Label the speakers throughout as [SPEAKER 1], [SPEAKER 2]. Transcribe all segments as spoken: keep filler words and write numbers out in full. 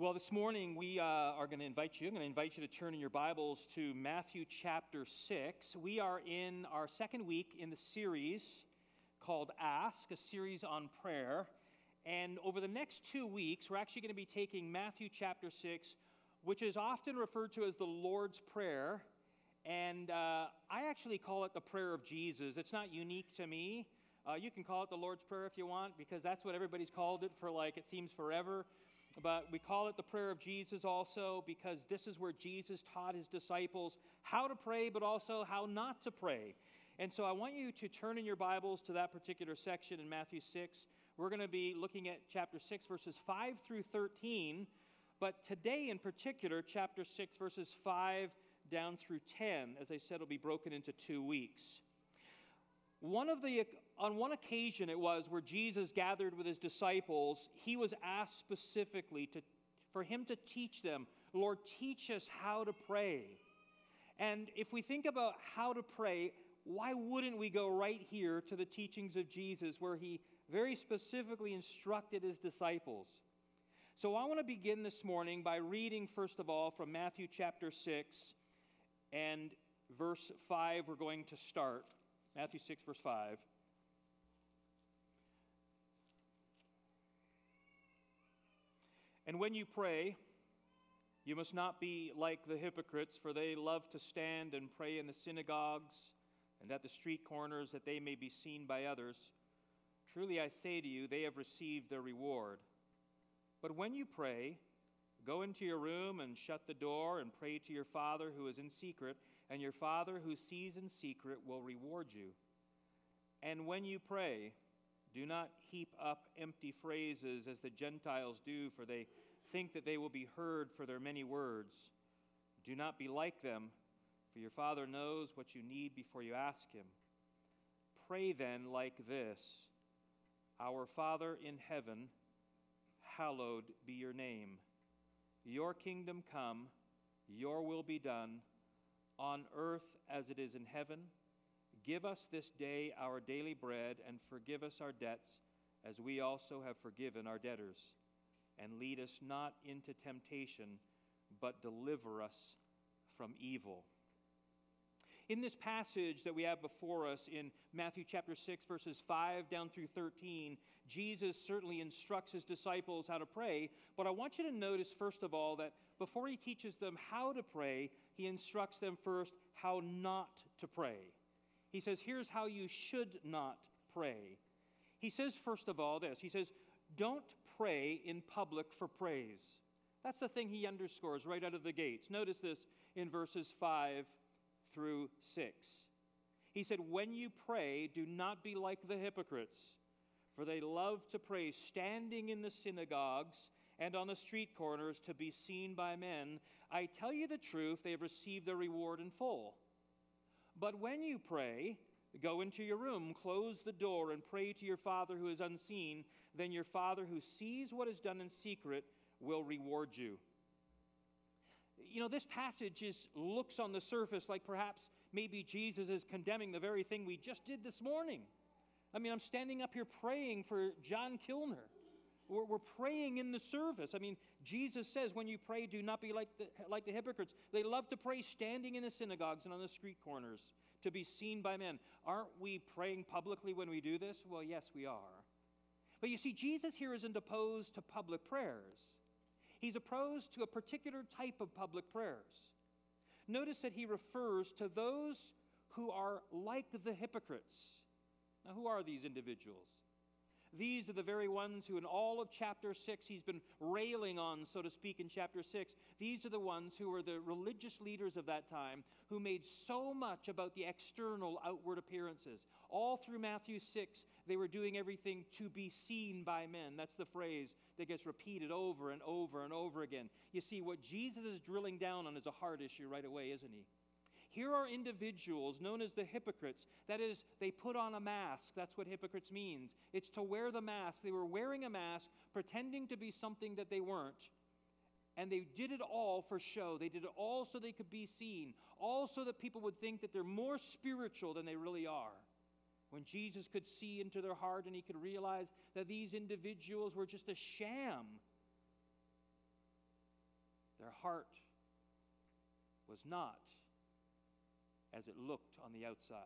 [SPEAKER 1] Well, this morning we uh, are going to invite you, I'm going to invite you to turn in your Bibles to Matthew chapter six. We are in our second week in the series called Ask, a series on prayer. And over the next two weeks, we're actually going to be taking Matthew chapter six, which is often referred to as the Lord's Prayer. And uh, I actually call it the prayer of Jesus. It's not unique to me. Uh, you can call it the Lord's Prayer if you want, because that's what everybody's called it for, like, it seems forever. But we call it the prayer of Jesus also because this is where Jesus taught his disciples how to pray, but also how not to pray. And so I want you to turn in your Bibles to that particular section in Matthew six. We're going to be looking at chapter six, verses five through thirteen. But today in particular, chapter six, verses five down through ten, as I said, will be broken into two weeks. One of the, on one occasion it was where Jesus gathered with his disciples, he was asked specifically to, for him to teach them, Lord, teach us how to pray. And if we think about how to pray, why wouldn't we go right here to the teachings of Jesus where he very specifically instructed his disciples? So I want to begin this morning by reading, first of all, from Matthew chapter six and verse five we're going to start. Matthew six, verse five. And when you pray, you must not be like the hypocrites, for they love to stand and pray in the synagogues and at the street corners, that they may be seen by others. Truly I say to you, they have received their reward. But when you pray, go into your room and shut the door and pray to your Father who is in secret, and your Father who sees in secret will reward you. And when you pray, do not heap up empty phrases as the Gentiles do, for they think that they will be heard for their many words. Do not be like them, for your Father knows what you need before you ask him. Pray then like this: Our Father in heaven, hallowed be your name. Your kingdom come, your will be done, on earth as it is in heaven. Give us this day our daily bread, and forgive us our debts, as we also have forgiven our debtors. And lead us not into temptation, but deliver us from evil. In this passage that we have before us in Matthew chapter six, verses five down through thirteen, Jesus certainly instructs his disciples how to pray, but I want you to notice, first of all, that before he teaches them how to pray, he instructs them first how not to pray. He says, here's how you should not pray. He says, first of all, this. He says, don't pray in public for praise. That's the thing he underscores right out of the gates. Notice this in verses five through six. He said, when you pray, do not be like the hypocrites, for they love to pray standing in the synagogues and on the street corners to be seen by men. I tell you the truth, they have received their reward in full. But when you pray, go into your room, close the door, and pray to your Father who is unseen. Then your Father who sees what is done in secret will reward you. You know, this passage is, looks on the surface like perhaps maybe Jesus is condemning the very thing we just did this morning. I mean, I'm standing up here praying for John Kilner. We're, we're praying in the service. I mean, Jesus says, when you pray, do not be like the, like the hypocrites. They love to pray standing in the synagogues and on the street corners to be seen by men. Aren't we praying publicly when we do this? Well, yes, we are. But you see, Jesus here isn't opposed to public prayers. He's opposed to a particular type of public prayers. Notice that he refers to those who are like the hypocrites. Now, who are these individuals? These are the very ones who in all of chapter six he's been railing on, so to speak, in chapter six. These are the ones who were the religious leaders of that time who made so much about the external outward appearances. All through Matthew six, they were doing everything to be seen by men. That's the phrase that gets repeated over and over and over again. You see, what Jesus is drilling down on is a heart issue right away, isn't he? Here are individuals known as the hypocrites. That is, they put on a mask. That's what hypocrites means. It's to wear the mask. They were wearing a mask, pretending to be something that they weren't. And they did it all for show. They did it all so they could be seen. All so that people would think that they're more spiritual than they really are. When Jesus could see into their heart and he could realize that these individuals were just a sham. Their heart was not as it looked on the outside.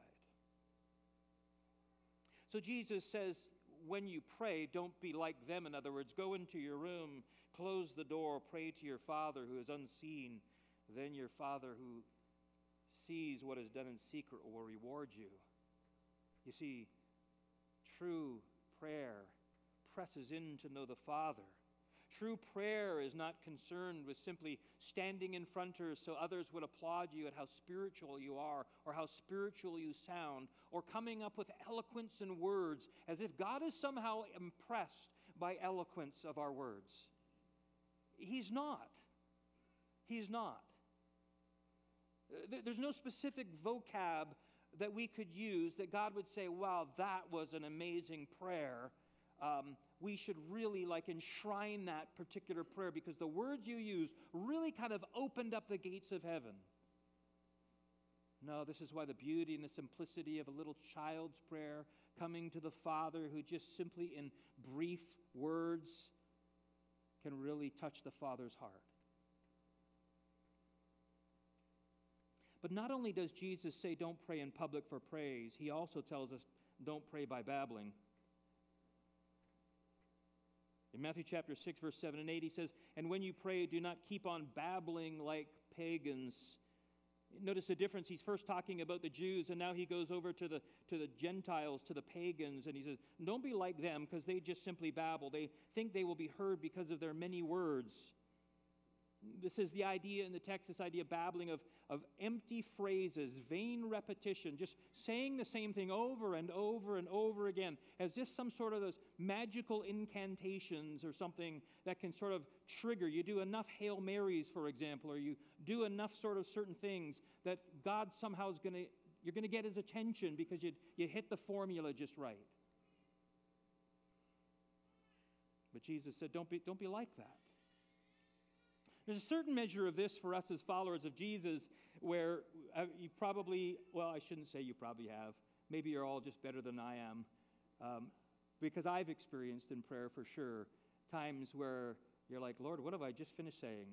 [SPEAKER 1] So Jesus says, when you pray, don't be like them. In other words, go into your room, close the door, pray to your Father who is unseen. Then your Father who sees what is done in secret will reward you. You see, true prayer presses in to know the Father. True prayer is not concerned with simply standing in front of us so others would applaud you at how spiritual you are or how spiritual you sound, or coming up with eloquence and words as if God is somehow impressed by eloquence of our words. He's not. He's not. There's no specific vocab that we could use that God would say, wow, that was an amazing prayer. Um, we should really like enshrine that particular prayer because the words you use really kind of opened up the gates of heaven. No, this is why the beauty and the simplicity of a little child's prayer coming to the Father who just simply in brief words can really touch the Father's heart. But not only does Jesus say don't pray in public for praise, he also tells us don't pray by babbling. In Matthew chapter six, verse seven and eight, he says, and when you pray, do not keep on babbling like pagans. Notice the difference. He's first talking about the Jews, and now he goes over to the, to the Gentiles, to the pagans, and he says, don't be like them because they just simply babble. They think they will be heard because of their many words. This is the idea in the text, this idea of babbling of, of empty phrases, vain repetition, just saying the same thing over and over and over again, as if some sort of those magical incantations or something that can sort of trigger. You do enough Hail Marys, for example, or you do enough sort of certain things that God somehow is going to, you're going to get his attention because you, you hit the formula just right. But Jesus said, don't be, don't be like that. There's a certain measure of this for us as followers of Jesus where you probably, well, I shouldn't say you probably have. Maybe you're all just better than I am. Um, because I've experienced in prayer for sure times where you're like, Lord, what have I just finished saying?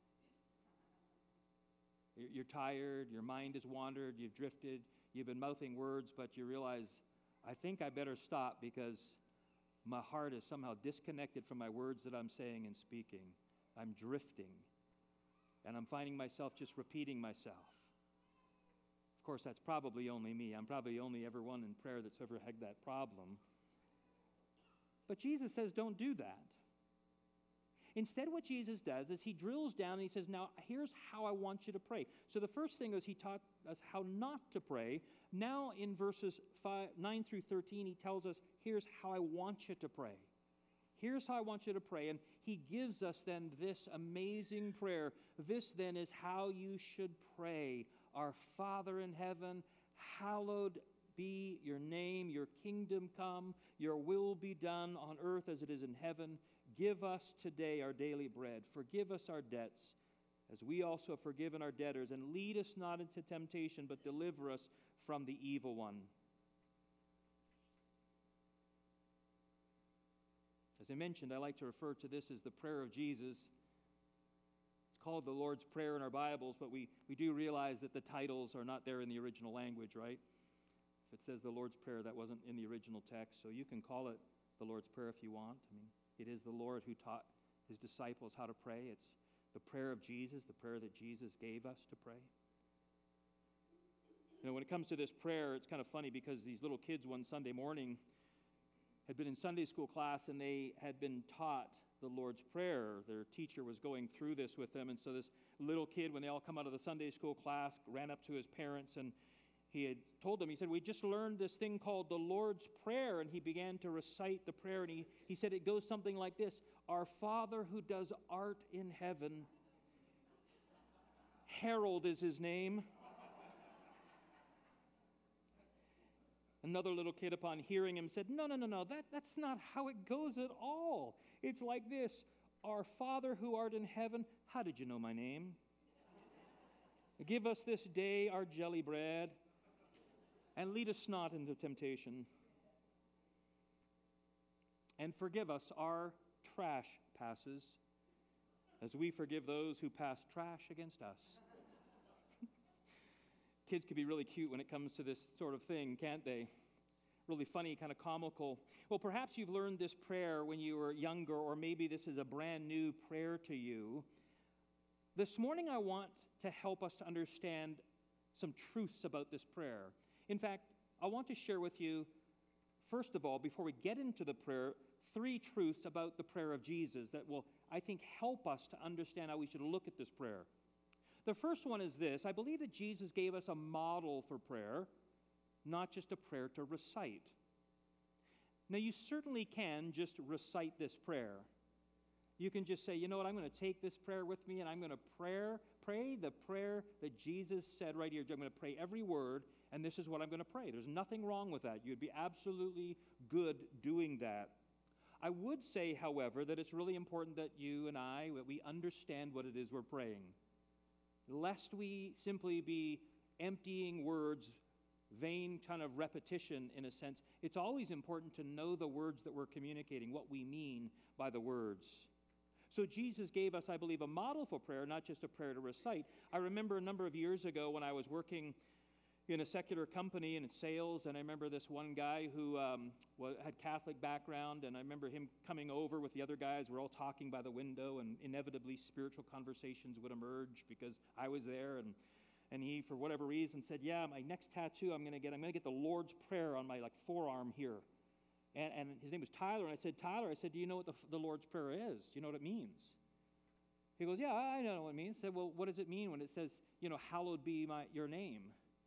[SPEAKER 1] You're tired, your mind has wandered, you've drifted, you've been mouthing words, but you realize, I think I better stop because my heart is somehow disconnected from my words that I'm saying and speaking. I'm drifting, and I'm finding myself just repeating myself. Of course, that's probably only me. I'm probably only ever one in prayer that's ever had that problem. But Jesus says, don't do that. Instead, what Jesus does is he drills down and he says, now, here's how I want you to pray. So the first thing is he taught us how not to pray. Now, in verses five, nine through thirteen, he tells us, here's how I want you to pray. Here's how I want you to pray. And he gives us then this amazing prayer. This then is how you should pray. Our Father in heaven, hallowed be your name, your kingdom come, your will be done on earth as it is in heaven. Give us today our daily bread. Forgive us our debts, as we also have forgiven our debtors. And lead us not into temptation, but deliver us from the evil one. As I mentioned, I like to refer to this as the prayer of Jesus. It's called the Lord's Prayer in our Bibles, but we, we do realize that the titles are not there in the original language, right? If it says the Lord's Prayer, that wasn't in the original text, so you can call it the Lord's Prayer if you want. I mean, it is the Lord who taught his disciples how to pray. It's the prayer of Jesus, the prayer that Jesus gave us to pray. You know, when it comes to this prayer, it's kind of funny because these little kids one Sunday morning had been in Sunday school class and they had been taught the Lord's Prayer. Their teacher was going through this with them, and so this little kid, when they all come out of the Sunday school class, ran up to his parents and he had told them, he said, we just learned this thing called the Lord's Prayer, and he began to recite the prayer, and he, he said it goes something like this: Our Father who does art in heaven, Harold is his name. Another little kid, upon hearing him, said, no, no, no, no, that, that's not how it goes at all. It's like this: Our Father who art in heaven, how did you know my name? Give us this day our jelly bread, and lead us not into temptation. And forgive us our trash passes. as we forgive those who pass trash against us. Kids can be really cute when it comes to this sort of thing, can't they? Really funny, kind of comical. Well, perhaps you've learned this prayer when you were younger, or maybe this is a brand new prayer to you. This morning I want to help us to understand some truths about this prayer. In fact, I want to share with you, first of all, before we get into the prayer, three truths about the prayer of Jesus that will, I think, help us to understand how we should look at this prayer. The first one is this: I believe that Jesus gave us a model for prayer, not just a prayer to recite. Now, you certainly can just recite this prayer. You can just say, you know what, I'm going to take this prayer with me and I'm going to prayer, pray the prayer that Jesus said right here. I'm going to pray every word, and this is what I'm going to pray. There's nothing wrong with that. You'd be absolutely good doing that. I would say, however, that it's really important that you and I, that we understand what it is we're praying, lest we simply be emptying words, vain kind of repetition in a sense. It's always important to know the words that we're communicating, what we mean by the words. So Jesus gave us, I believe, a model for prayer, not just a prayer to recite. I remember a number of years ago when I was working in a secular company and in sales, and I remember this one guy who um, was, had Catholic background, and I remember him coming over with the other guys. We're all talking by the window, and inevitably spiritual conversations would emerge because I was there, and and he, for whatever reason, said, yeah, my next tattoo I'm going to get, I'm going to get the Lord's Prayer on my like forearm here. And, and his name was Tyler, and I said, Tyler, I said, do you know what the, the Lord's Prayer is? Do you know what it means? He goes, yeah, I know what it means. I said, well, what does it mean when it says, you know, hallowed be my, your name?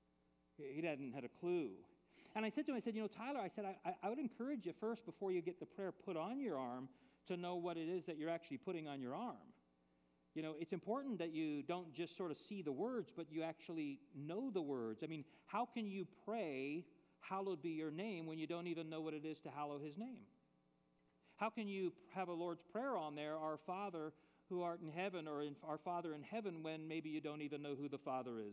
[SPEAKER 1] He hadn't had a clue. And I said to him, I said, you know, Tyler, I said, I, I would encourage you first, before you get the prayer put on your arm, to know what it is that you're actually putting on your arm. You know, it's important that you don't just sort of see the words, but you actually know the words. I mean, how can you pray, hallowed be your name, when you don't even know what it is to hallow his name? How can you have a Lord's Prayer on there, our Father who art in heaven, or in, our Father in heaven, when maybe you don't even know who the Father is?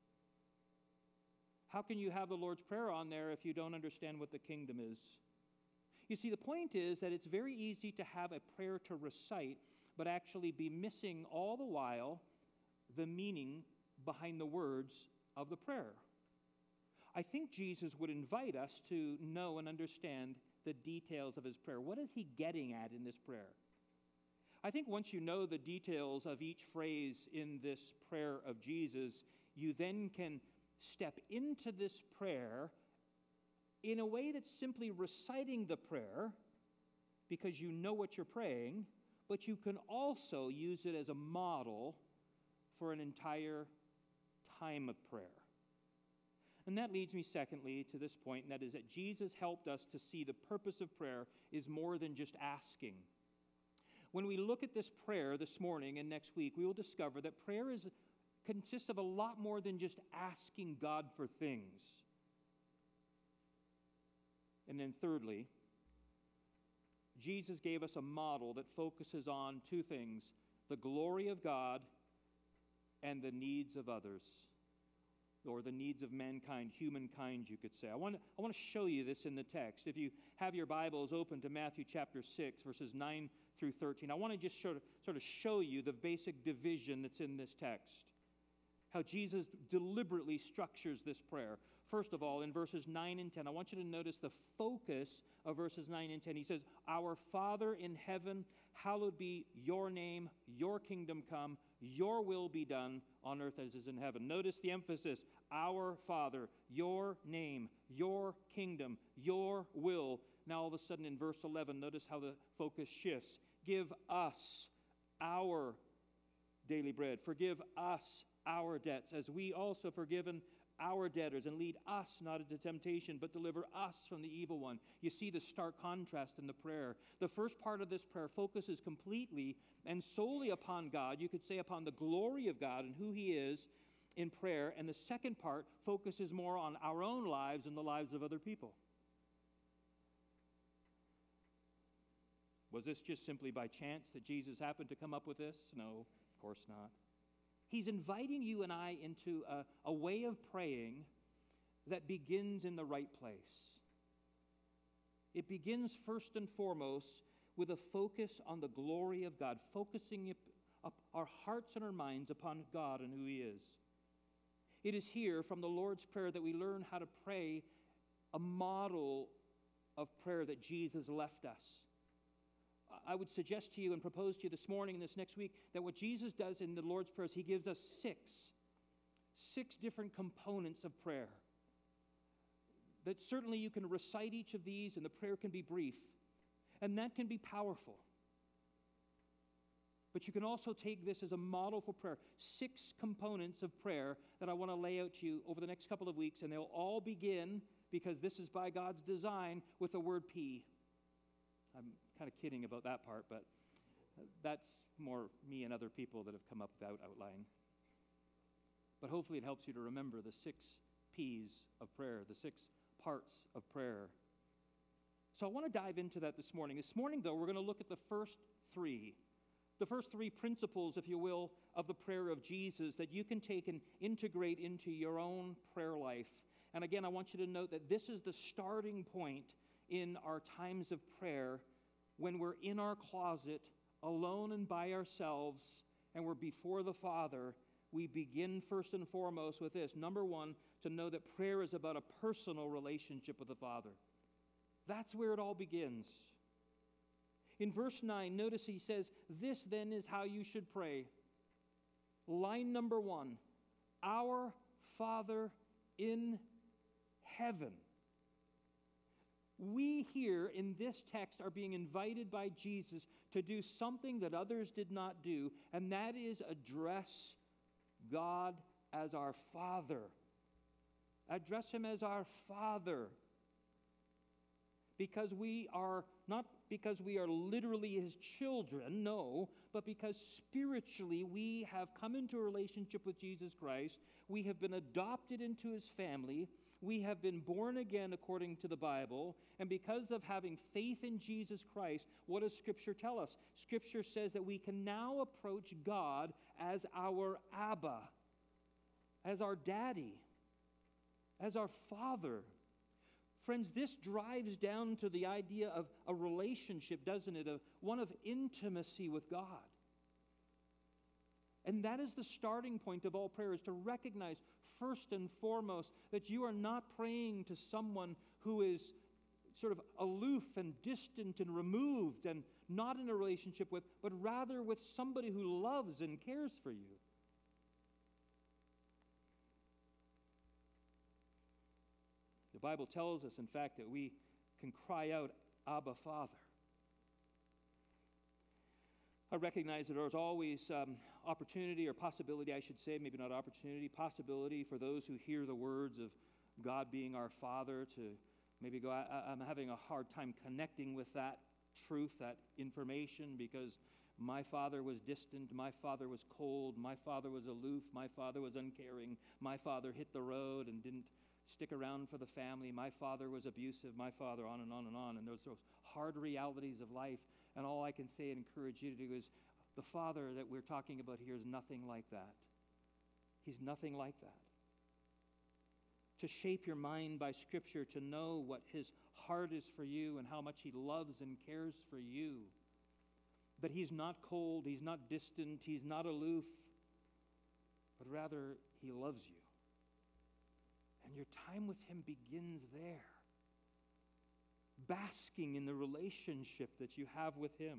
[SPEAKER 1] How can you have the Lord's Prayer on there if you don't understand what the kingdom is? You see, the point is that it's very easy to have a prayer to recite, but actually be missing all the while the meaning behind the words of the prayer. I think Jesus would invite us to know and understand the details of his prayer. What is he getting at in this prayer? I think once you know the details of each phrase in this prayer of Jesus, you then can step into this prayer in a way that's simply reciting the prayer because you know what you're praying, but you can also use it as a model for an entire time of prayer. And that leads me, secondly, to this point, and that is that Jesus helped us to see the purpose of prayer is more than just asking. When we look at this prayer this morning and next week, we will discover that prayer is consists of a lot more than just asking God for things. And then thirdly, Jesus gave us a model that focuses on two things: the glory of God and the needs of others, or the needs of mankind, humankind, you could say. I want to, I want to show you this in the text. If you have your Bibles open to Matthew chapter six, verses nine through thirteen, I want to just sort of, sort of show you the basic division that's in this text, how Jesus deliberately structures this prayer. First of all, in verses nine and ten, I want you to notice the focus of verses nine and ten. He says, "Our Father in heaven, hallowed be your name, your kingdom come, your will be done on earth as is in heaven." Notice the emphasis: our Father, your name, your kingdom, your will. Now all of a sudden in verse eleven, notice how the focus shifts. Give us our daily bread. Forgive us our debts, as we also forgiven our debtors, and lead us not into temptation, but deliver us from the evil one. You see the stark contrast in the prayer. The first part of this prayer focuses completely and solely upon God. You could say upon the glory of God and who he is in prayer. And the second part focuses more on our own lives and the lives of other people. Was this just simply by chance that Jesus happened to come up with this? No, of course not. He's inviting you and I into a, a way of praying that begins in the right place. It begins first and foremost with a focus on the glory of God, focusing our hearts and our minds upon God and who He is. It is here from the Lord's Prayer that we learn how to pray a model of prayer that Jesus left us. I would suggest to you and propose to you this morning and this next week that what Jesus does in the Lord's Prayer is He gives us six, six different components of prayer. That certainly you can recite each of these and the prayer can be brief, and that can be powerful. But you can also take this as a model for prayer. Six components of prayer that I want to lay out to you over the next couple of weeks, and they'll all begin, because this is by God's design, with the word P. I'm kind of kidding about that part, but that's more me and other people that have come up with that outline. But hopefully it helps you to remember the six P's of prayer, the six parts of prayer. So I want to dive into that this morning. This morning, though, we're going to look at the first three. The first three principles, if you will, of the prayer of Jesus that you can take and integrate into your own prayer life. And again, I want you to note that this is the starting point in our times of prayer when we're in our closet, alone and by ourselves, and we're before the Father. We begin first and foremost with this. Number one, to know that prayer is about a personal relationship with the Father. That's where it all begins. In verse nine, notice he says, "This then is how you should pray." Line number one, "Our Father in heaven." We here in this text are being invited by Jesus to do something that others did not do, and that is address God as our Father. Address Him as our Father. Because we are, not because we are literally His children, no, but because spiritually we have come into a relationship with Jesus Christ. We have been adopted into His family. We have been born again according to the Bible. And because of having faith in Jesus Christ, what does Scripture tell us? Scripture says that we can now approach God as our Abba, as our daddy, as our Father. Friends, this drives down to the idea of a relationship, doesn't it? A, one of intimacy with God. And that is the starting point of all prayer, is to recognize first and foremost that you are not praying to someone who is sort of aloof and distant and removed and not in a relationship with, but rather with somebody who loves and cares for you. The Bible tells us, in fact, that we can cry out, "Abba, Father." I recognize that there's always um, opportunity or possibility, I should say, maybe not opportunity, possibility for those who hear the words of God being our Father to maybe go, I, I'm having a hard time connecting with that truth, that information, because my father was distant, my father was cold, my father was aloof, my father was uncaring, my father hit the road and didn't stick around for the family, my father was abusive, my father, on and on and on. And those, those hard realities of life. And all I can say and encourage you to do is the Father that we're talking about here is nothing like that. He's nothing like that. To shape your mind by Scripture, to know what His heart is for you and how much He loves and cares for you. But He's not cold, He's not distant, He's not aloof, but rather He loves you. And your time with Him begins there, basking in the relationship that you have with Him.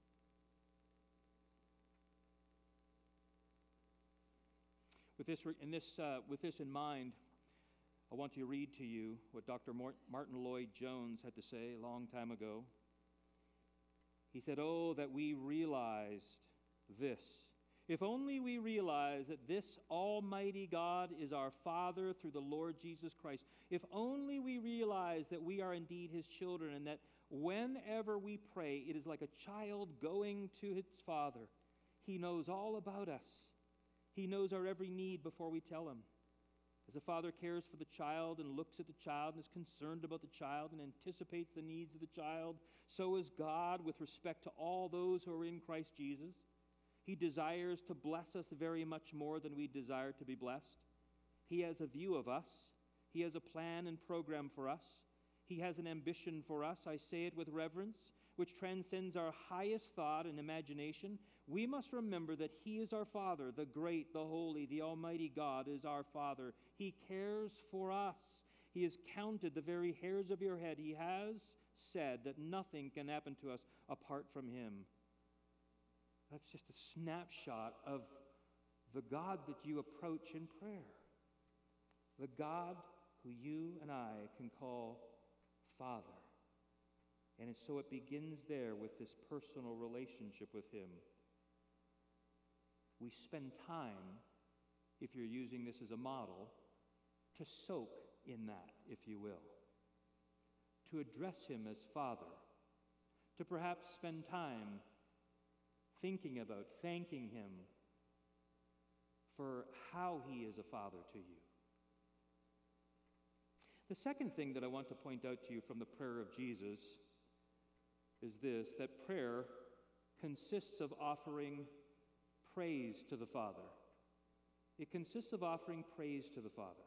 [SPEAKER 1] With this, in this, uh, with this in mind, I want to read to you what Doctor Martin Lloyd-Jones had to say a long time ago. He said, "Oh, that we realized this. If only we realize that this Almighty God is our Father through the Lord Jesus Christ. If only we realize that we are indeed His children, and that whenever we pray, it is like a child going to its father. He knows all about us. He knows our every need before we tell Him. As a father cares for the child and looks at the child and is concerned about the child and anticipates the needs of the child, so is God with respect to all those who are in Christ Jesus. He desires to bless us very much more than we desire to be blessed. He has a view of us. He has a plan and program for us. He has an ambition for us, I say it with reverence, which transcends our highest thought and imagination, We must remember that He is our Father, the great, the holy, the almighty God is our Father. He cares for us. He has counted the very hairs of your head. He has said that nothing can happen to us apart from Him. That's just a snapshot of the God that you approach in prayer. The God who you and I can call Father. And so it begins there with this personal relationship with Him. We spend time, if you're using this as a model, to soak in that, if you will. To address Him as Father. To perhaps spend time thinking about, thanking Him for how He is a Father to you. The second thing that I want to point out to you from the prayer of Jesus is this, that prayer consists of offering praise to the Father. It consists of offering praise to the Father.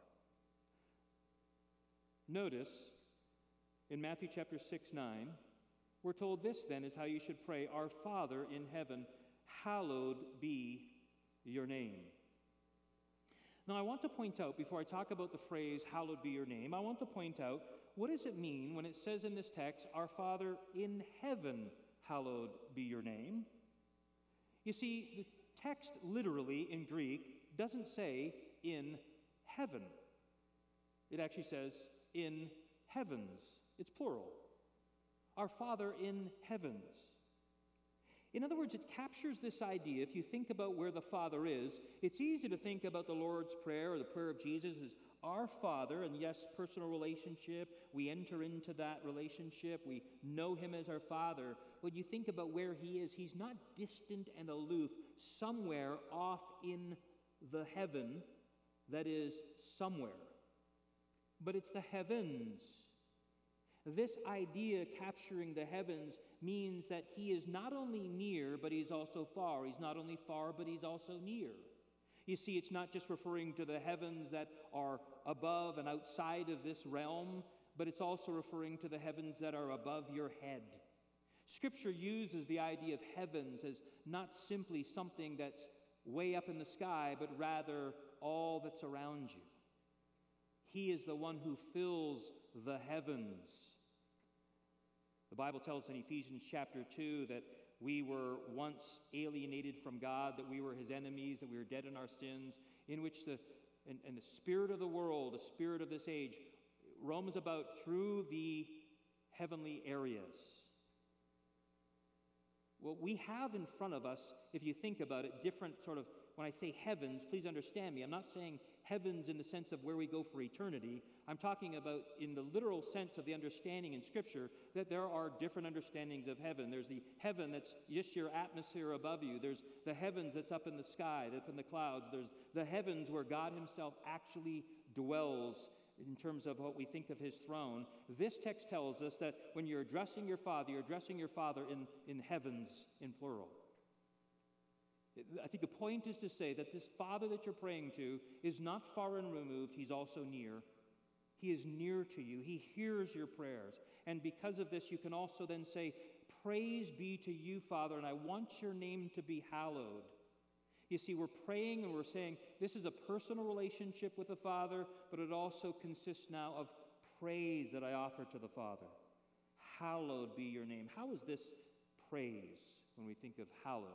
[SPEAKER 1] Notice, in Matthew chapter six, nine, we're told this then is how you should pray, Our Father in heaven, hallowed be your name. Now I want to point out, before I talk about the phrase, hallowed be your name, I want to point out, what does it mean when it says in this text, Our Father in heaven, hallowed be your name? You see, the text literally in Greek doesn't say in heaven. It actually says in heavens. It's plural. Our Father in heavens. In other words, it captures this idea. If you think about where the Father is, it's easy to think about the Lord's Prayer or the prayer of Jesus as our Father, and yes, personal relationship. We enter into that relationship. We know Him as our Father. When you think about where He is, He's not distant and aloof, somewhere off in the heaven that is somewhere. But it's the heavens. This idea, capturing the heavens, means that He is not only near, but He's also far. He's not only far, but He's also near. You see, it's not just referring to the heavens that are above and outside of this realm, but it's also referring to the heavens that are above your head. Scripture uses the idea of heavens as not simply something that's way up in the sky, but rather all that's around you. He is the one who fills the heavens. The Bible tells in Ephesians chapter two that we were once alienated from God, that we were His enemies, that we were dead in our sins, in which the and, and the spirit of the world, the spirit of this age, roams about through the heavenly areas. What we have in front of us, if you think about it, different sort of, when I say heavens, please understand me, I'm not saying heavens in the sense of where we go for eternity. I'm talking about in the literal sense of the understanding in Scripture that there are different understandings of heaven. There's the heaven that's just your atmosphere above you. There's the heavens that's up in the sky, that's in the clouds. There's the heavens where God Himself actually dwells in terms of what we think of His throne. This text tells us that when you're addressing your Father, you're addressing your Father in, in heavens, in plural. I think the point is to say that this Father that you're praying to is not far and removed, He's also near. He is near to you. He hears your prayers. And because of this, you can also then say, Praise be to you, Father, and I want your name to be hallowed. You see, we're praying and we're saying this is a personal relationship with the Father, but it also consists now of praise that I offer to the Father. Hallowed be your name. How is this praise when we think of hallowed?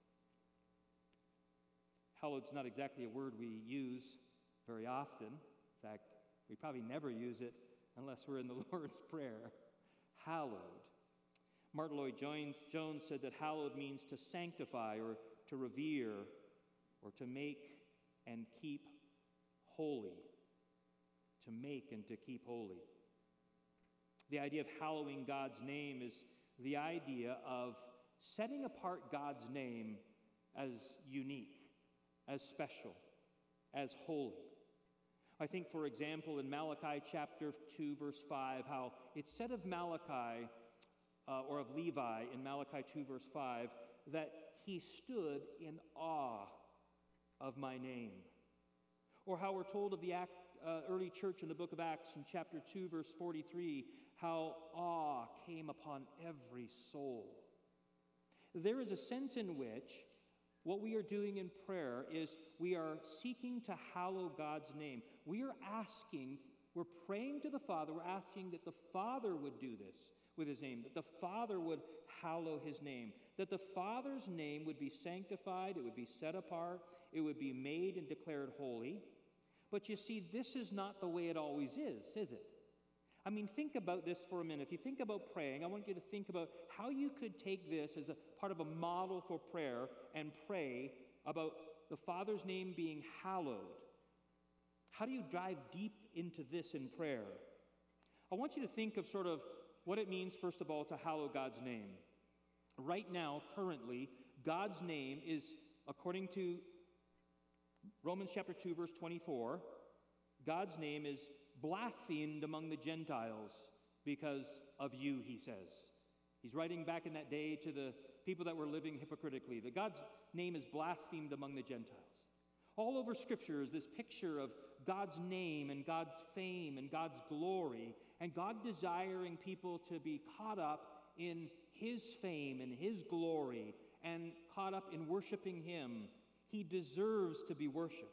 [SPEAKER 1] Hallowed's not exactly a word we use very often. In fact, we probably never use it unless we're in the Lord's Prayer. Hallowed. Martin Lloyd-Jones Jones said that hallowed means to sanctify or to revere or to make and keep holy. To make and to keep holy. The idea of hallowing God's name is the idea of setting apart God's name as unique, as special, as holy. I think, for example, in Malachi chapter two, verse five, how it's said of Malachi, uh, or of Levi in Malachi two, verse five, that he stood in awe of my name. Or how we're told of the act, uh, early church in the book of Acts in chapter two, verse forty-three, how awe came upon every soul. There is a sense in which what we are doing in prayer is we are seeking to hallow God's name. We are asking, we're praying to the Father, we're asking that the Father would do this with his name, that the Father would hallow his name, that the Father's name would be sanctified, it would be set apart, it would be made and declared holy. But you see, this is not the way it always is, is it? I mean, think about this for a minute. If you think about praying, I want you to think about how you could take this as a part of a model for prayer and pray about the Father's name being hallowed. How do you dive deep into this in prayer? I want you to think of sort of what it means, first of all, to hallow God's name. Right now, currently, God's name is, according to Romans chapter two, verse twenty-four, God's name is blasphemed among the Gentiles because of you, he says. He's writing back in that day to the people that were living hypocritically, that God's name is blasphemed among the Gentiles. All over Scripture is this picture of God's name and God's fame and God's glory, and God desiring people to be caught up in his fame and his glory and caught up in worshiping him. He deserves to be worshiped.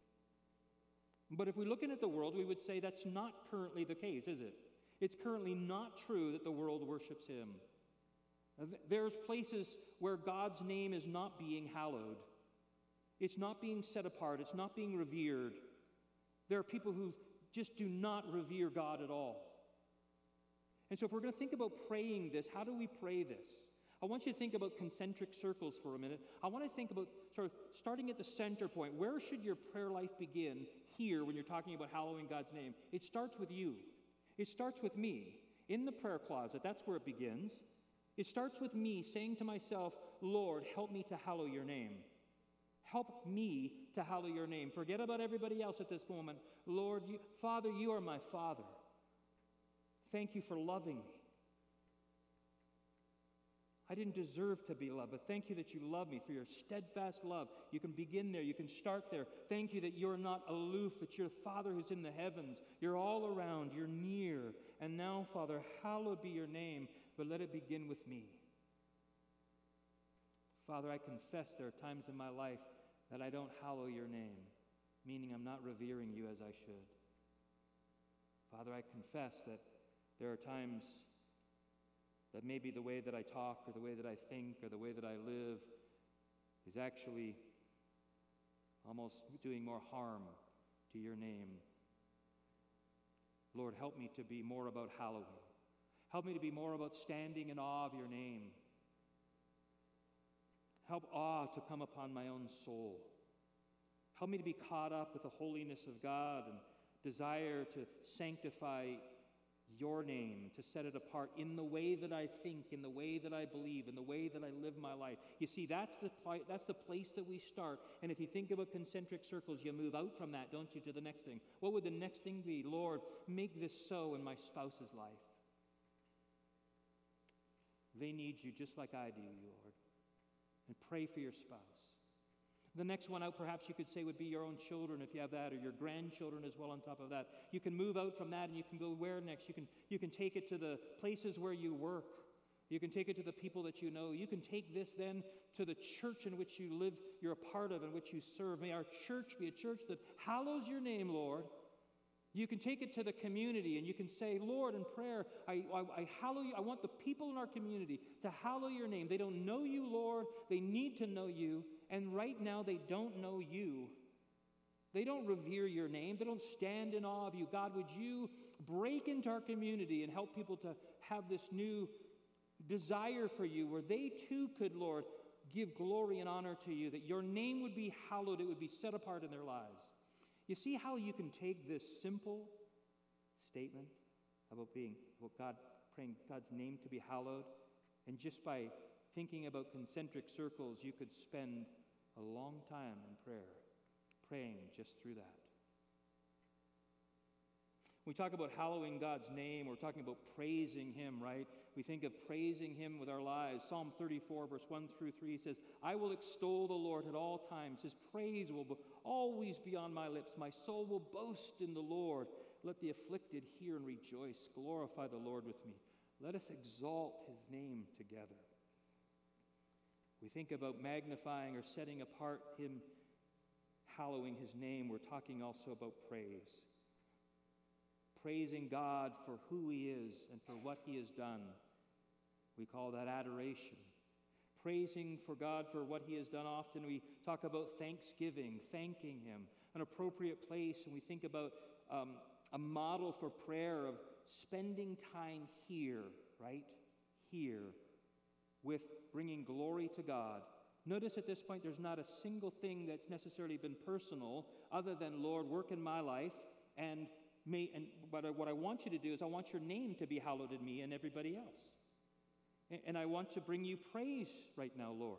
[SPEAKER 1] But if we look at the world, we would say that's not currently the case, is it? It's currently not true that the world worships him. There's places where God's name is not being hallowed. It's not being set apart. It's not being revered. There are people who just do not revere God at all. And so if we're going to think about praying this, how do we pray this? I want you to think about concentric circles for a minute. I want to think about sort of starting at the center point. Where should your prayer life begin here when you're talking about hallowing God's name? It starts with you. It starts with me. In the prayer closet, that's where it begins. It starts with me saying to myself, Lord, help me to hallow your name. Help me to hallow your name. Forget about everybody else at this moment. Lord, you, Father, you are my Father. Thank you for loving me. I didn't deserve to be loved, but thank you that you love me, for your steadfast love. You can begin there. You can start there. Thank you that you're not aloof, that you're the Father who's in the heavens. You're all around. You're near. And now, Father, hallowed be your name, but let it begin with me. Father, I confess there are times in my life that I don't hallow your name, meaning I'm not revering you as I should. Father, I confess that there are times that maybe the way that I talk or the way that I think or the way that I live is actually almost doing more harm to your name. Lord, help me to be more about hallowing. Help me to be more about standing in awe of your name. Help awe to come upon my own soul. Help me to be caught up with the holiness of God and desire to sanctify your name, to set it apart in the way that I think, in the way that I believe, in the way that I live my life. You see, that's the, pl- that's the place that we start. And if you think about concentric circles, you move out from that, don't you, to the next thing. What would the next thing be? Lord, make this so in my spouse's life. They need you just like I do, Lord. And pray for your spouse. The next one out, perhaps you could say, would be your own children if you have that, or your grandchildren as well on top of that. You can move out from that and you can go where next? You can, you can take it to the places where you work. You can take it to the people that you know. You can take this then to the church in which you live, you're a part of, in which you serve. May our church be a church that hallows your name, Lord. You can take it to the community and you can say, Lord, in prayer, I, I, I hallow you. I want the people in our community to hallow your name. They don't know you, Lord. They need to know you. And right now, they don't know you. They don't revere your name. They don't stand in awe of you. God, would you break into our community and help people to have this new desire for you where they too could, Lord, give glory and honor to you, that your name would be hallowed, it would be set apart in their lives. You see how you can take this simple statement about being, about God, praying God's name to be hallowed, and just by thinking about concentric circles, you could spend a long time in prayer, praying just through that. When we talk about hallowing God's name, we're talking about praising him, right? We think of praising him with our lives. Psalm thirty-four, verse one through three says, I will extol the Lord at all times. His praise will always be on my lips. My soul will boast in the Lord. Let the afflicted hear and rejoice. Glorify the Lord with me. Let us exalt his name together. We think about magnifying or setting apart Him, hallowing His name. We're talking also about praise. Praising God for who He is and for what He has done. We call that adoration. Praising for God for what He has done. Often we talk about thanksgiving, thanking Him, an appropriate place, and we think about um, a model for prayer of spending time here, right? Here, with bringing glory to God. Notice at this point there's not a single thing that's necessarily been personal other than, Lord, work in my life, and may, and what I, what I want you to do is I want your name to be hallowed in me and everybody else. And, and I want to bring you praise right now, Lord.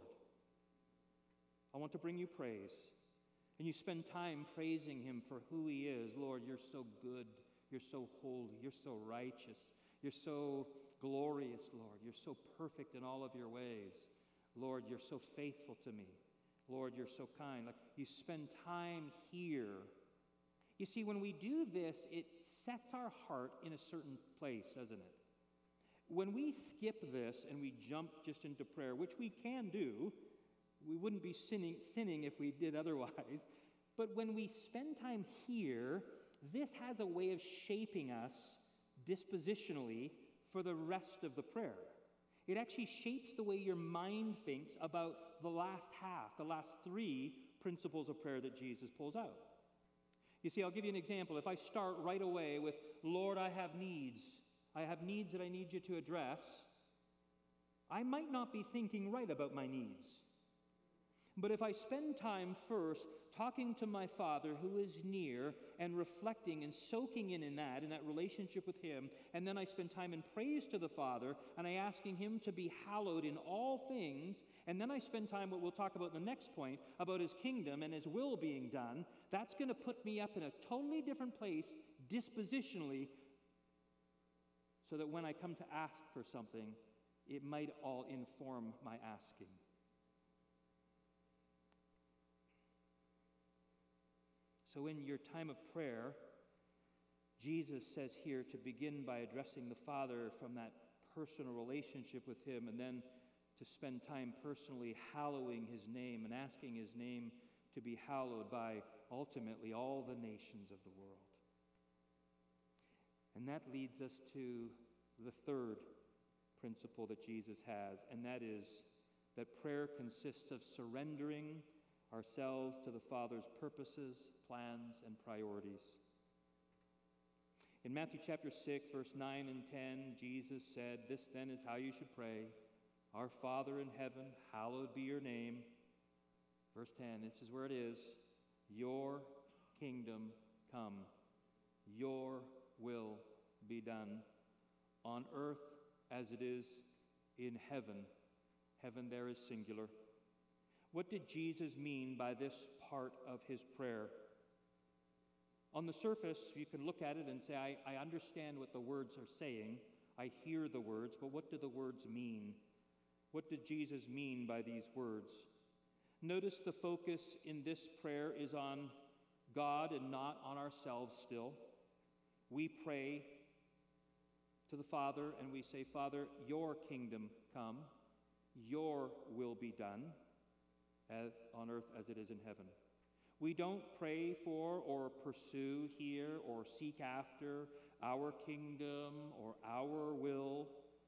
[SPEAKER 1] I want to bring you praise. And you spend time praising Him for who He is. Lord, you're so good. You're so holy. You're so righteous. You're so glorious, Lord. You're so perfect in all of your ways. Lord, you're so faithful to me. Lord, you're so kind. Like, you spend time here. You see, when we do this, it sets our heart in a certain place, doesn't it? When we skip this and we jump just into prayer, which we can do, we wouldn't be sinning, sinning if we did otherwise. But when we spend time here, this has a way of shaping us dispositionally for the rest of the prayer. It actually shapes the way your mind thinks about the last half, the last three principles of prayer that Jesus pulls out. You see, I'll give you an example. If I start right away with, Lord, I have needs. I have needs that I need you to address. I might not be thinking right about my needs. But if I spend time first talking to my Father who is near and reflecting and soaking in in that, in that relationship with Him, and then I spend time in praise to the Father, and I asking Him to be hallowed in all things, and then I spend time, what we'll talk about in the next point, about His kingdom and His will being done, that's going to put me up in a totally different place dispositionally, so that when I come to ask for something, it might all inform my asking. So in your time of prayer, Jesus says here to begin by addressing the Father from that personal relationship with Him, and then to spend time personally hallowing His name and asking His name to be hallowed by ultimately all the nations of the world. And that leads us to the third principle that Jesus has, and that is that prayer consists of surrendering ourselves to the Father's purposes, plans, and priorities. In Matthew chapter six, verse nine and ten, Jesus said, "This then is how you should pray. Our Father in heaven, hallowed be your name." Verse ten, this is where it is. Your kingdom come. Your will be done on earth as it is in heaven. Heaven there is singular. What did Jesus mean by this part of His prayer? On the surface, you can look at it and say, I, I understand what the words are saying. I hear the words, but what do the words mean? What did Jesus mean by these words? Notice the focus in this prayer is on God and not on ourselves still. We pray to the Father and we say, Father, your kingdom come, your will be done as, on earth as it is in heaven. We don't pray for or pursue here or seek after our kingdom or our will.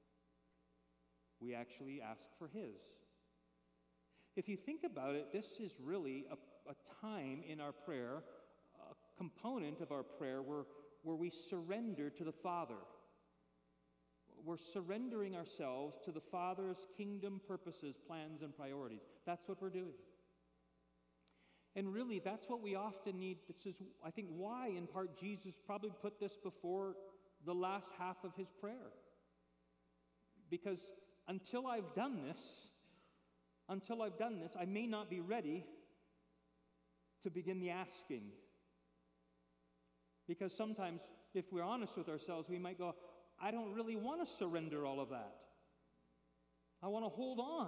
[SPEAKER 1] We actually ask for His. If you think about it, this is really a, a time in our prayer, a component of our prayer where, where we surrender to the Father. We're surrendering ourselves to the Father's kingdom purposes, plans, and priorities. That's what we're doing. And really, that's what we often need. This is, I think, why, in part, Jesus probably put this before the last half of His prayer. Because until I've done this, until I've done this, I may not be ready to begin the asking. Because sometimes, if we're honest with ourselves, we might go, I don't really want to surrender all of that. I want to hold on.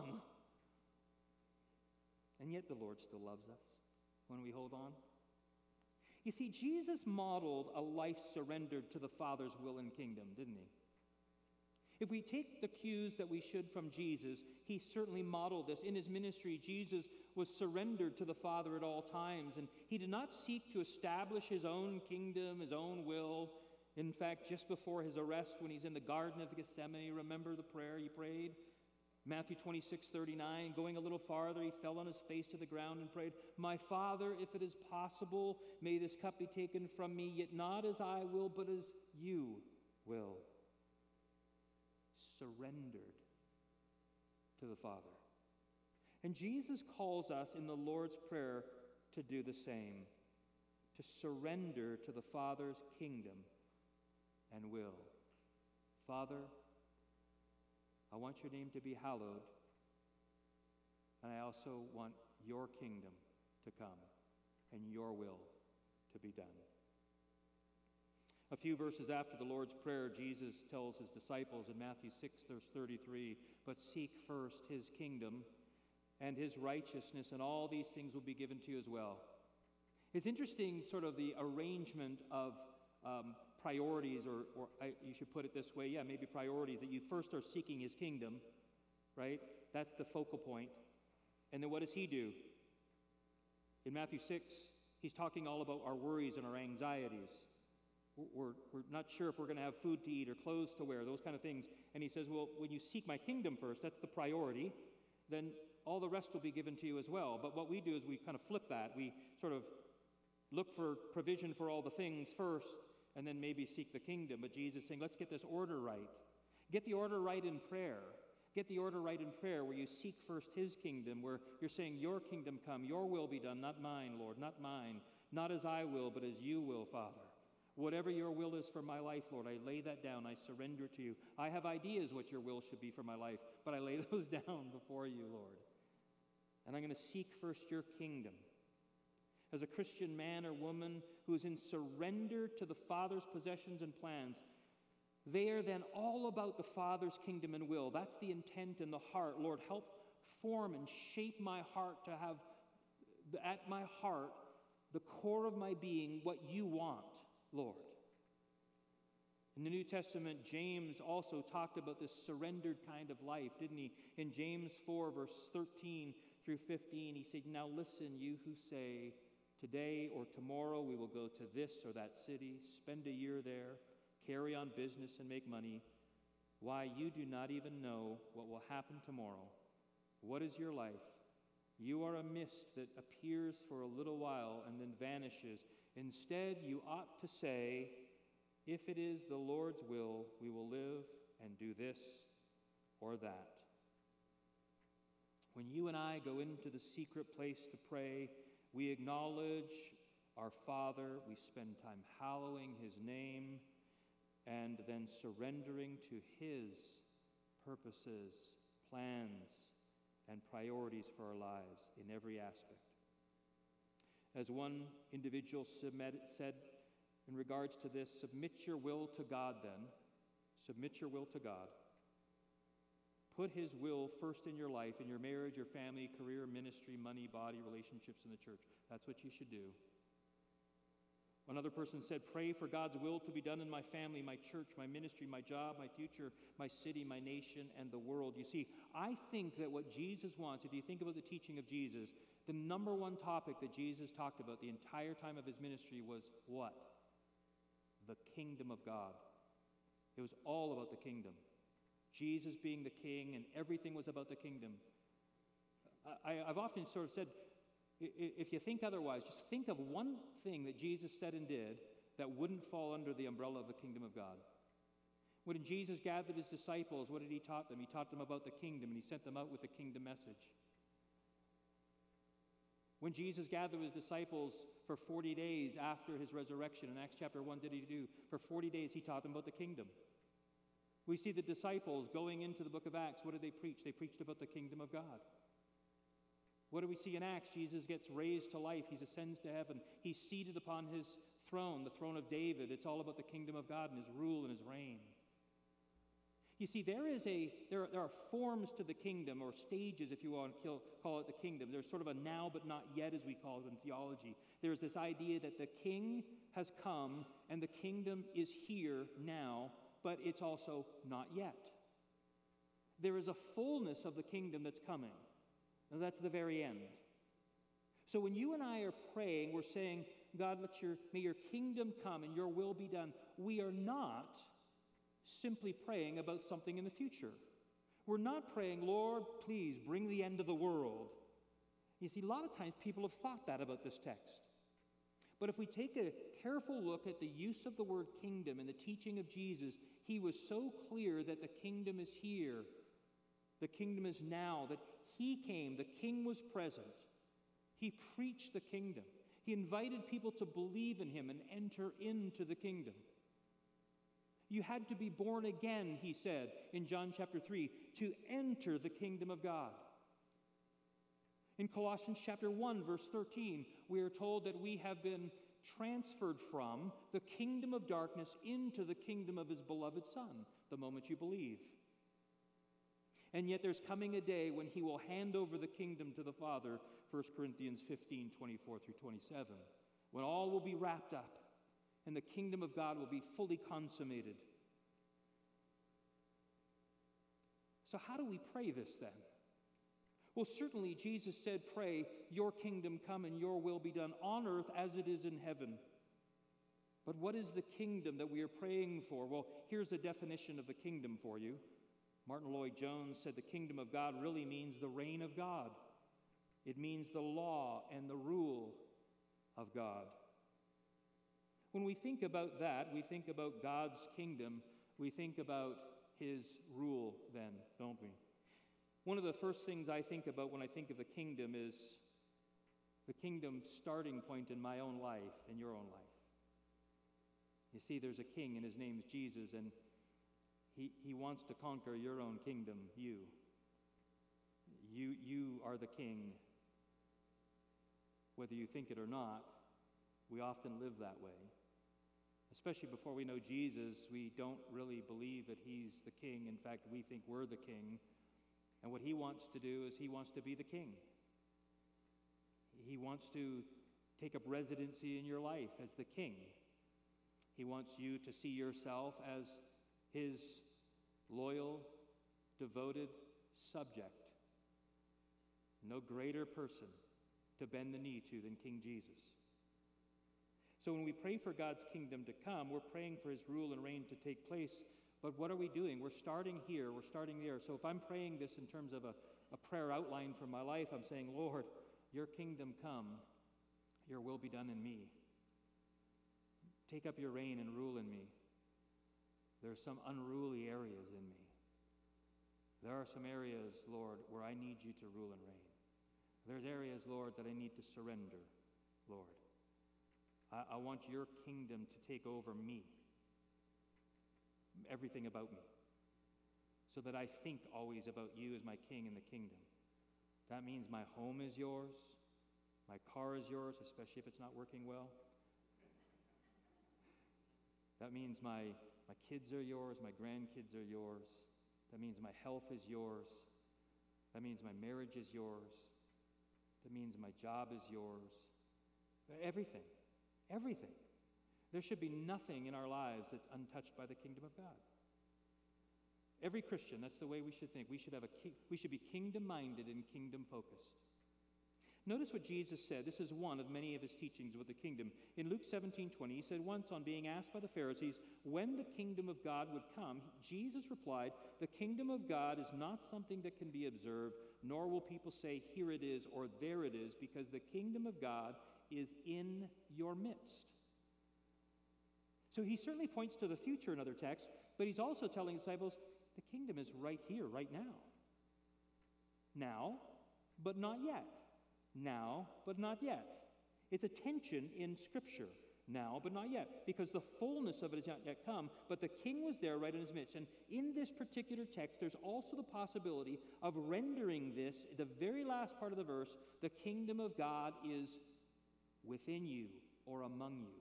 [SPEAKER 1] And yet the Lord still loves us when we hold on. You see, Jesus modeled a life surrendered to the Father's will and kingdom, didn't He? If we take the cues that we should from Jesus, he certainly modeled this. In his ministry, Jesus was surrendered to the Father at all times, and he did not seek to establish his own kingdom, his own will. In fact, just before his arrest, when he's in the Garden of Gethsemane, remember the prayer he prayed? Matthew twenty-six thirty-nine, going a little farther, he fell on his face to the ground and prayed, "My Father, if it is possible, may this cup be taken from me, yet not as I will, but as you will." Surrendered to the Father. And Jesus calls us in the Lord's Prayer to do the same, to surrender to the Father's kingdom and will. Father, I want your name to be hallowed, and I also want your kingdom to come and your will to be done. A few verses after the Lord's Prayer, Jesus tells his disciples in Matthew six, verse thirty-three, "But seek first his kingdom and his righteousness, and all these things will be given to you as well." It's interesting, sort of the arrangement of um, priorities, or, or I, you should put it this way, yeah, maybe priorities, that you first are seeking his kingdom, right? That's the focal point. And then what does he do? In Matthew six, he's talking all about our worries and our anxieties. We're, we're not sure if we're going to have food to eat or clothes to wear, those kind of things. And he says, well, when you seek my kingdom first, that's the priority, then all the rest will be given to you as well. But what we do is we kind of flip that. We sort of look for provision for all the things first, and then maybe seek the kingdom. But Jesus is saying, let's get this order right. Get the order right in prayer. Get the order right in prayer, where you seek first his kingdom, where you're saying, your kingdom come, your will be done, not mine, Lord, not mine. Not as I will, but as you will, Father. Whatever your will is for my life, Lord, I lay that down. I surrender to you. I have ideas what your will should be for my life, but I lay those down before you, Lord. And I'm going to seek first your kingdom. As a Christian man or woman who is in surrender to the Father's possessions and plans, they are then all about the Father's kingdom and will. That's the intent in the heart. Lord, help form and shape my heart to have at my heart, the core of my being, what you want, Lord. In the New Testament, James also talked about this surrendered kind of life, didn't he? In James four, verse thirteen through fifteen, he said, "Now listen, you who say, today or tomorrow we will go to this or that city, spend a year there, carry on business and make money. Why, you do not even know what will happen tomorrow. What is your life? You are a mist that appears for a little while and then vanishes. Instead, you ought to say, if it is the Lord's will, we will live and do this or that." When you and I go into the secret place to pray, we acknowledge our Father, we spend time hallowing his name, and then surrendering to his purposes, plans, and priorities for our lives in every aspect. As one individual submit, said in regards to this, submit your will to God then. Submit your will to God. Put his will first in your life, in your marriage, your family, career, ministry, money, body, relationships, in the church. That's what you should do. Another person said, pray for God's will to be done in my family, my church, my ministry, my job, my future, my city, my nation, and the world. You see, I think that what Jesus wants, if you think about the teaching of Jesus, the number one topic that Jesus talked about the entire time of his ministry was what? The kingdom of God. It was all about the kingdom. Jesus being the king, and everything was about the kingdom. I, I've often sort of said, if you think otherwise, just think of one thing that Jesus said and did that wouldn't fall under the umbrella of the kingdom of God. When Jesus gathered his disciples, what did he taught them? He taught them about the kingdom, and he sent them out with the kingdom message. When Jesus gathered his disciples for forty days after his resurrection, in Acts chapter one, what did he do? For forty days he taught them about the kingdom. We see the disciples going into the book of Acts. What did they preach? They preached about the kingdom of God. What do we see in Acts? Jesus gets raised to life. He ascends to heaven. He's seated upon his throne, the throne of David. It's all about the kingdom of God and his rule and his reign. You see, there is a there are, there are forms to the kingdom, or stages, if you want to kill, call it the kingdom. There's sort of a now but not yet, as we call it in theology. There's this idea that the king has come and the kingdom is here now, but it's also not yet. There is a fullness of the kingdom that's coming. And that's the very end. So when you and I are praying, we're saying, God, let your, may your kingdom come and your will be done. We are not simply praying about something in the future. We're not praying, Lord, please bring the end of the world. You see, a lot of times people have thought that about this text. But if we take a careful look at the use of the word kingdom and the teaching of Jesus, he was so clear that the kingdom is here. The kingdom is now, that he came, the king was present. He preached the kingdom. He invited people to believe in him and enter into the kingdom. You had to be born again, he said in John chapter three, to enter the kingdom of God. In Colossians chapter one, verse thirteen, we are told that we have been transferred from the kingdom of darkness into the kingdom of his beloved Son, the moment you believe. And yet there's coming a day when he will hand over the kingdom to the Father, First Corinthians fifteen, twenty-four through twenty-seven, when all will be wrapped up and the kingdom of God will be fully consummated. So how do we pray this then? Well, certainly Jesus said, pray, your kingdom come and your will be done on earth as it is in heaven. But what is the kingdom that we are praying for? Well, here's a definition of the kingdom for you. Martin Lloyd-Jones said the kingdom of God really means the reign of God. It means the law and the rule of God. When we think about that, we think about God's kingdom, we think about his rule then, don't we? One of the first things I think about when I think of the kingdom is the kingdom starting point in my own life, in your own life. You see, there's a king and his name's Jesus, and he, he wants to conquer your own kingdom, you. You, you are the king. Whether you think it or not, we often live that way. Especially before we know Jesus, we don't really believe that he's the king. In fact, we think we're the king. And what he wants to do is he wants to be the king. He wants to take up residency in your life as the king. He wants you to see yourself as his loyal, devoted subject. No greater person to bend the knee to than King Jesus. So when we pray for God's kingdom to come, we're praying for his rule and reign to take place. But what are we doing? We're starting here, we're starting there. So if I'm praying this in terms of a, a prayer outline for my life, I'm saying, Lord, your kingdom come, your will be done in me. Take up your reign and rule in me. There are some unruly areas in me. There are some areas, Lord, where I need you to rule and reign. There's areas, Lord, that I need to surrender, Lord. I, I want your kingdom to take over me. Everything about me, so that I think always about you as my king in the kingdom. That means my home is yours, my car is yours, especially if it's not working well. That means my, my kids are yours, my grandkids are yours. That means my health is yours. That means my marriage is yours. That means my job is yours. Everything, everything. There should be nothing in our lives that's untouched by the kingdom of God. Every Christian, that's the way we should think. We should have a ki- we should be kingdom-minded and kingdom-focused. Notice what Jesus said. This is one of many of his teachings with the kingdom. In Luke seventeen twenty, he said once on being asked by the Pharisees when the kingdom of God would come, Jesus replied, "The kingdom of God is not something that can be observed, nor will people say, 'Here it is,' or 'There it is,' because the kingdom of God is in your midst." So he certainly points to the future in other texts, but he's also telling disciples, the kingdom is right here, right now. Now, but not yet. Now, but not yet. It's a tension in Scripture. Now, but not yet. Because the fullness of it has not yet come, but the king was there right in his midst. And in this particular text, there's also the possibility of rendering this, the very last part of the verse, the kingdom of God is within you or among you.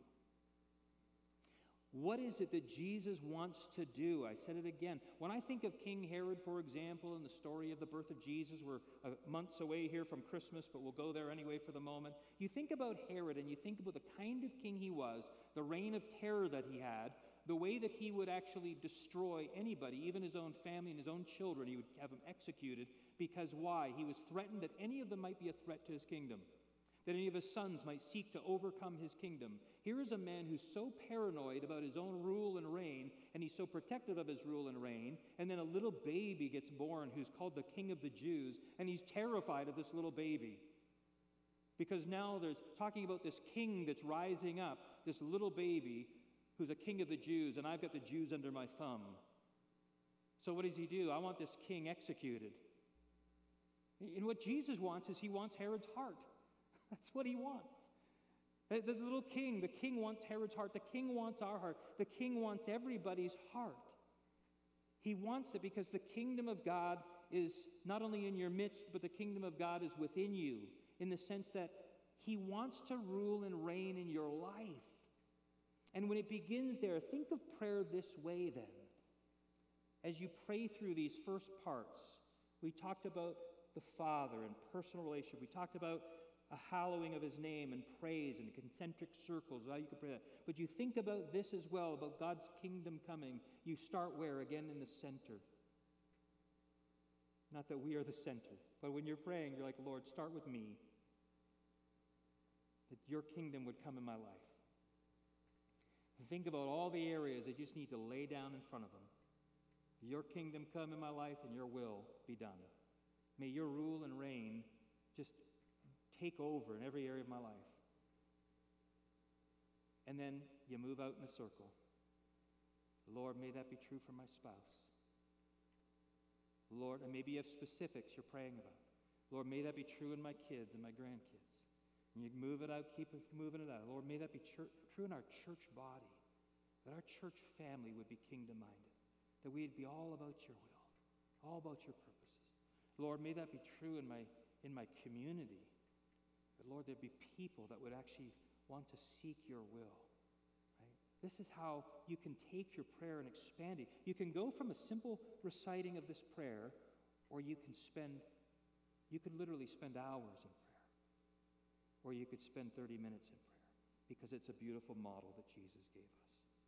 [SPEAKER 1] What is it that Jesus wants to do? I said it again. When I think of King Herod, for example, and the story of the birth of Jesus, we're uh, months away here from Christmas, but we'll go there anyway for the moment. You think about Herod and you think about the kind of king he was, the reign of terror that he had, the way that he would actually destroy anybody, even his own family and his own children. He would have them executed because why? He was threatened that any of them might be a threat to his kingdom, that any of his sons might seek to overcome his kingdom. Here is a man who's so paranoid about his own rule and reign, and he's so protective of his rule and reign, and then a little baby gets born who's called the King of the Jews, and he's terrified of this little baby. Because now there's talking about this king that's rising up, this little baby who's a king of the Jews, and I've got the Jews under my thumb. So what does he do? I want this king executed. And what Jesus wants is he wants Herod's heart. That's what he wants. The, the little king, the king wants Herod's heart. The king wants our heart. The king wants everybody's heart. He wants it because the kingdom of God is not only in your midst, but the kingdom of God is within you, in the sense that he wants to rule and reign in your life. And when it begins there, think of prayer this way then. As you pray through these first parts, we talked about the Father and personal relationship. We talked about a hallowing of his name and praise and concentric circles, how you can pray that. But you think about this as well, about God's kingdom coming. You start where? Again, in the center. Not that we are the center, but when you're praying, you're like, Lord, start with me. That your kingdom would come in my life. Think about all the areas that you just need to lay down in front of him. Your kingdom come in my life and your will be done. May your rule and reign just take over in every area of my life. And then you move out in a circle. Lord, may that be true for my spouse. Lord, and maybe you have specifics you're praying about. Lord, may that be true in my kids and my grandkids. And you move it out, keep it moving it out. Lord, may that be church, true in our church body, that our church family would be kingdom-minded, that we'd be all about your will, all about your purposes. Lord, may that be true in my, in my community, that, Lord, there'd be people that would actually want to seek your will. Right? This is how you can take your prayer and expand it. You can go from a simple reciting of this prayer, or you can spend, you could literally spend hours in prayer. Or you could spend thirty minutes in prayer, because it's a beautiful model that Jesus gave us.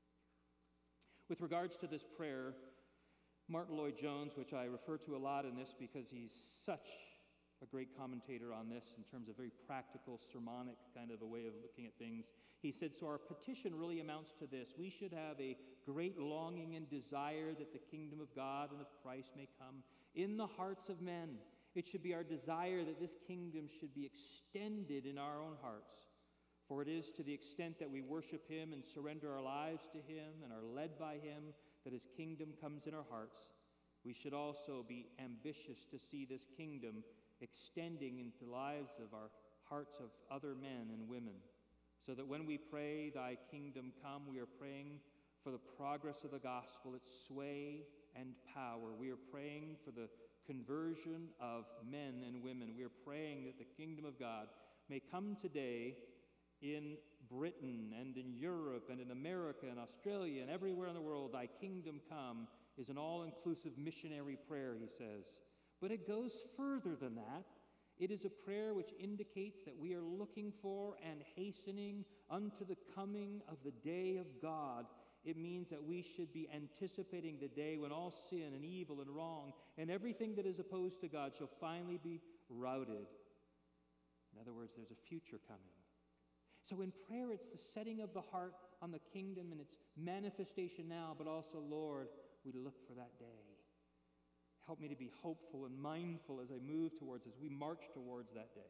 [SPEAKER 1] With regards to this prayer, Martin Lloyd-Jones, which I refer to a lot in this because he's such a great commentator on this in terms of very practical, sermonic kind of a way of looking at things, he said, so our petition really amounts to this. We should have a great longing and desire that the kingdom of God and of Christ may come in the hearts of men. It should be our desire that this kingdom should be extended in our own hearts. For it is to the extent that we worship him and surrender our lives to him and are led by him that his kingdom comes in our hearts. We should also be ambitious to see this kingdom extending into the lives of our hearts of other men and women. So that when we pray, thy kingdom come, we are praying for the progress of the gospel, its sway and power. We are praying for the conversion of men and women. We are praying that the kingdom of God may come today in Britain and in Europe and in America and Australia and everywhere in the world. Thy kingdom come is an all-inclusive missionary prayer, he says. But it goes further than that. It is a prayer which indicates that we are looking for and hastening unto the coming of the day of God. It means that we should be anticipating the day when all sin and evil and wrong and everything that is opposed to God shall finally be routed. In other words, there's a future coming. So in prayer, it's the setting of the heart on the kingdom and its manifestation now, but also, Lord, we look for that day. Help me to be hopeful and mindful as I move towards, as we march towards that day.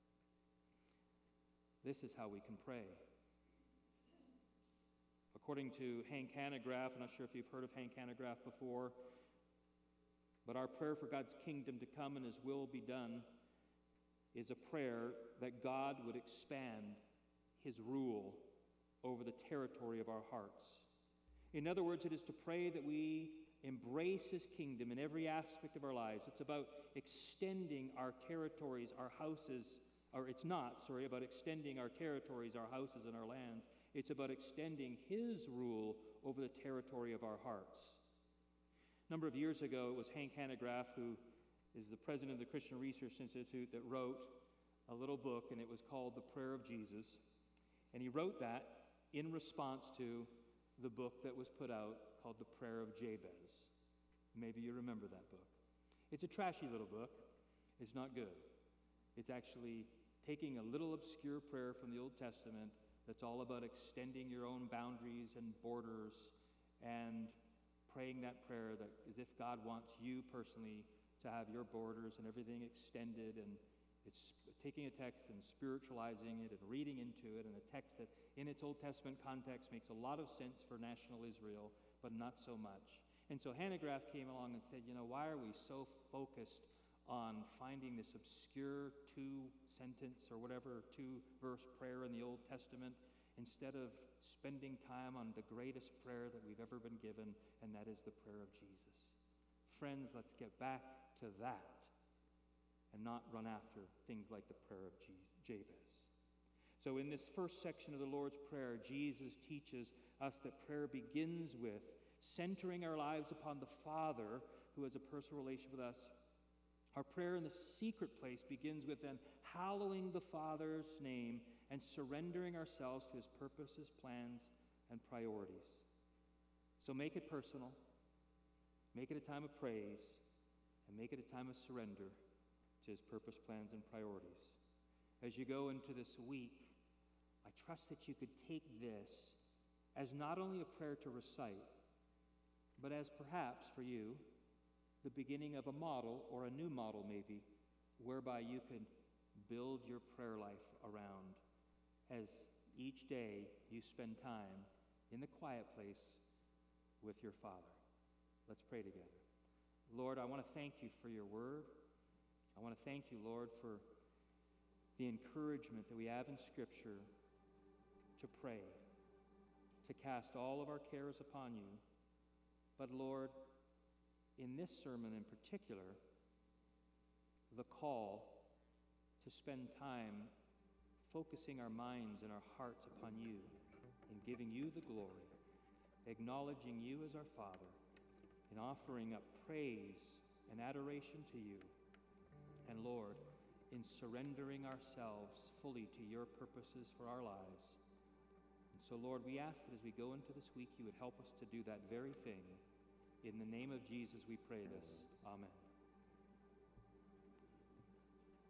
[SPEAKER 1] This is how we can pray. According to Hank Hanegraaff, I'm not sure if you've heard of Hank Hanegraaff before, but our prayer for God's kingdom to come and his will be done is a prayer that God would expand his rule over the territory of our hearts. In other words, it is to pray that we embrace his kingdom in every aspect of our lives. It's about extending our territories, our houses, or it's not, sorry, about extending our territories, our houses, and our lands. It's about extending his rule over the territory of our hearts. A number of years ago, it was Hank Hanegraaff, who is the president of the Christian Research Institute, that wrote a little book, and it was called The Prayer of Jesus. And he wrote that in response to the book that was put out called The Prayer of Jabez. Maybe you remember that book. It's a trashy little book. It's not good. It's actually taking a little obscure prayer from the Old Testament that's all about extending your own boundaries and borders and praying that prayer that as if God wants you personally to have your borders and everything extended, and it's taking a text and spiritualizing it and reading into it, and a text that in its Old Testament context makes a lot of sense for national Israel, but not so much. And so Hanegraaff came along and said, you know, why are we so focused on finding this obscure two-sentence or whatever two-verse prayer in the Old Testament instead of spending time on the greatest prayer that we've ever been given, and that is the prayer of Jesus. Friends, let's get back to that and not run after things like the prayer of Jabez. So in this first section of the Lord's Prayer, Jesus teaches us that prayer begins with centering our lives upon the Father who has a personal relationship with us. Our prayer in the secret place begins with then hallowing the Father's name and surrendering ourselves to his purposes, plans, and priorities. So make it personal, make it a time of praise, and make it a time of surrender to his purpose, plans, and priorities. As you go into this week, I trust that you could take this as not only a prayer to recite, but as perhaps for you, the beginning of a model, or a new model maybe, whereby you could build your prayer life around as each day you spend time in the quiet place with your Father. Let's pray together. Lord, I want to thank you for your word. I want to thank you, Lord, for the encouragement that we have in Scripture to pray, to cast all of our cares upon you. But Lord, in this sermon in particular, the call to spend time focusing our minds and our hearts upon you and giving you the glory, acknowledging you as our Father, and offering up praise and adoration to you. And Lord, in surrendering ourselves fully to your purposes for our lives. And so, Lord, we ask that as we go into this week, you would help us to do that very thing. In the name of Jesus, we pray this. Amen.